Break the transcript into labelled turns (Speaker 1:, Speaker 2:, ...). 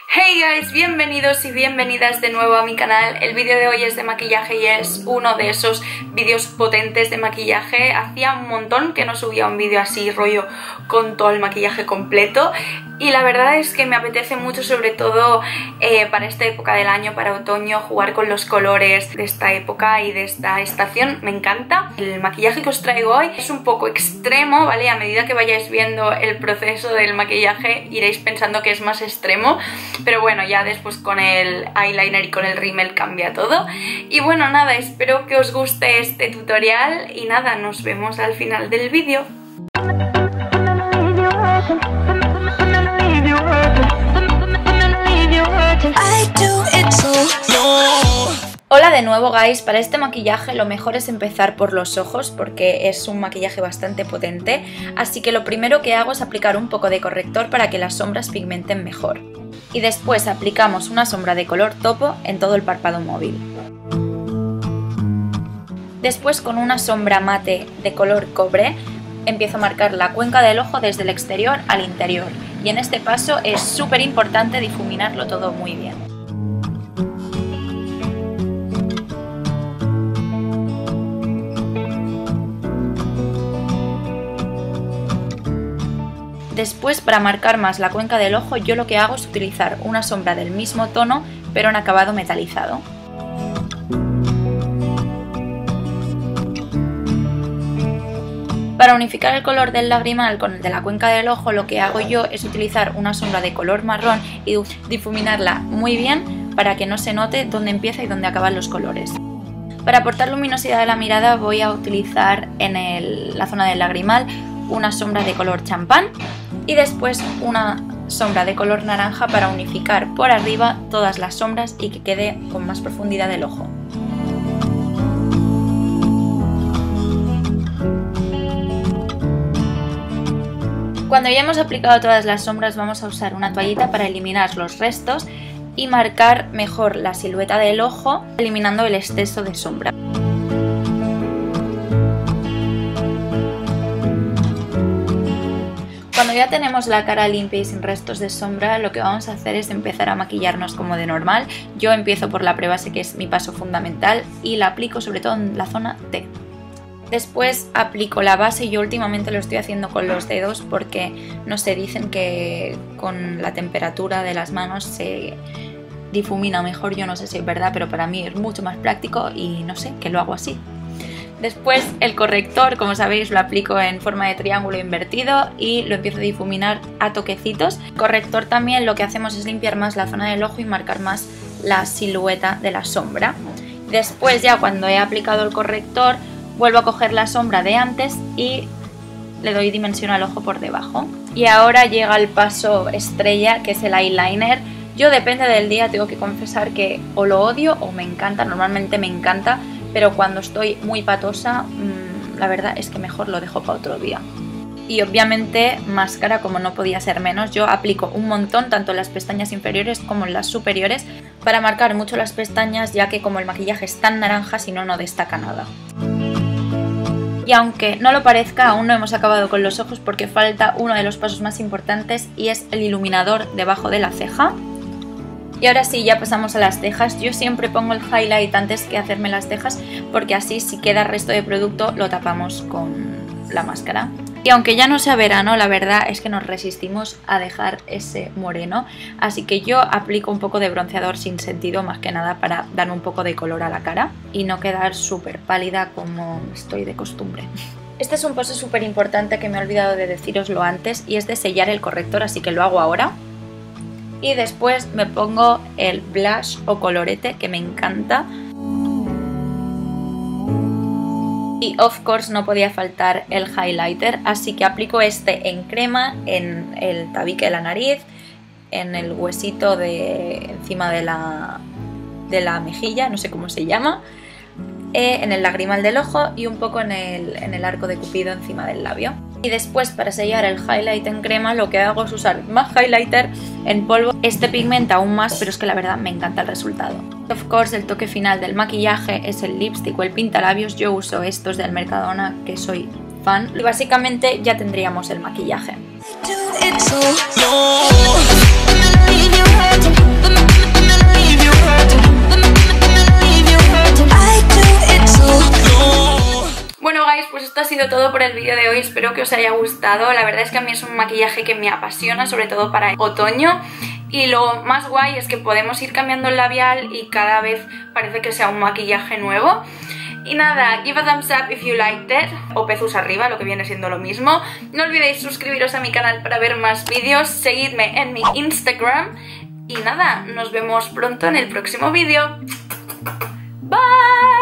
Speaker 1: Hey guys, bienvenidos y bienvenidas de nuevo a mi canal. El vídeo de hoy es de maquillaje y es uno de esos vídeos potentes de maquillaje. Hacía un montón que no subía un vídeo así rollo con todo el maquillaje completo y la verdad es que me apetece mucho, sobre todo para esta época del año, para otoño, jugar con los colores de esta época y de esta estación. Me encanta. El maquillaje que os traigo hoy es un poco extremo, ¿vale? A medida que vayáis viendo el proceso del maquillaje iréis pensando que es más extremo, pero bueno, ya después con el eyeliner y con el rímel cambia todo. Y bueno, nada, espero que os guste este tutorial y nada, nos vemos al final del vídeo. Hola de nuevo guys, para este maquillaje lo mejor es empezar por los ojos porque es un maquillaje bastante potente, así que lo primero que hago es aplicar un poco de corrector para que las sombras pigmenten mejor. Y después aplicamos una sombra de color topo en todo el párpado móvil. Después con una sombra mate de color cobre empiezo a marcar la cuenca del ojo desde el exterior al interior y en este paso es súper importante difuminarlo todo muy bien. Después, para marcar más la cuenca del ojo, yo lo que hago es utilizar una sombra del mismo tono, pero en acabado metalizado. Para unificar el color del lagrimal con el de la cuenca del ojo, lo que hago yo es utilizar una sombra de color marrón y difuminarla muy bien para que no se note dónde empieza y dónde acaban los colores. Para aportar luminosidad a la mirada voy a utilizar en la zona del lagrimal una sombra de color champán y después una sombra de color naranja para unificar por arriba todas las sombras y que quede con más profundidad el ojo. Cuando ya hemos aplicado todas las sombras vamos a usar una toallita para eliminar los restos y marcar mejor la silueta del ojo eliminando el exceso de sombra. Cuando ya tenemos la cara limpia y sin restos de sombra, lo que vamos a hacer es empezar a maquillarnos como de normal. Yo empiezo por la prebase, que es mi paso fundamental, y la aplico sobre todo en la zona T. Después aplico la base, yo últimamente lo estoy haciendo con los dedos porque, no sé, dicen que con la temperatura de las manos se difumina mejor, yo no sé si es verdad, pero para mí es mucho más práctico y no sé, que lo hago así. Después el corrector, como sabéis, lo aplico en forma de triángulo invertido y lo empiezo a difuminar a toquecitos. El corrector también lo que hacemos es limpiar más la zona del ojo y marcar más la silueta de la sombra. Después ya cuando he aplicado el corrector vuelvo a coger la sombra de antes y le doy dimensión al ojo por debajo. Y ahora llega el paso estrella, que es el eyeliner. Yo depende del día, tengo que confesar que o lo odio o me encanta, normalmente me encanta, pero cuando estoy muy patosa, la verdad es que mejor lo dejo para otro día. Y obviamente máscara, como no podía ser menos, yo aplico un montón tanto en las pestañas inferiores como en las superiores para marcar mucho las pestañas, ya que como el maquillaje es tan naranja, si no, no destaca nada. Y aunque no lo parezca, aún no hemos acabado con los ojos porque falta uno de los pasos más importantes y es el iluminador debajo de la ceja. Y ahora sí, ya pasamos a las cejas. Yo siempre pongo el highlight antes que hacerme las cejas porque así si queda resto de producto lo tapamos con la máscara. Y aunque ya no sea verano, la verdad es que nos resistimos a dejar ese moreno. Así que yo aplico un poco de bronceador sin sentido, más que nada para dar un poco de color a la cara y no quedar súper pálida como estoy de costumbre. Este es un paso súper importante que me he olvidado de deciroslo antes y es de sellar el corrector, así que lo hago ahora. Y después me pongo el blush o colorete, que me encanta. Y of course no podía faltar el highlighter, así que aplico este en crema, en el tabique de la nariz, en el huesito de encima de la mejilla, no sé cómo se llama, en el lagrimal del ojo y un poco en el arco de cupido encima del labio. Y después, para sellar el highlight en crema, lo que hago es usar más highlighter en polvo. Este pigmenta aún más, pero es que la verdad me encanta el resultado. Of course, el toque final del maquillaje es el lipstick o el pintalabios. Yo uso estos del Mercadona, que soy fan. Y básicamente ya tendríamos el maquillaje. todo por el vídeo de hoy, espero que os haya gustado. La verdad es que a mí es un maquillaje que me apasiona, sobre todo para otoño. Y lo más guay es que podemos ir cambiando el labial y cada vez parece que sea un maquillaje nuevo. Y nada, give a thumbs up if you liked it, o pezos arriba, lo que viene siendo lo mismo. No olvidéis suscribiros a mi canal para ver más vídeos, seguidme en mi Instagram. Y nada, nos vemos pronto en el próximo vídeo. Bye.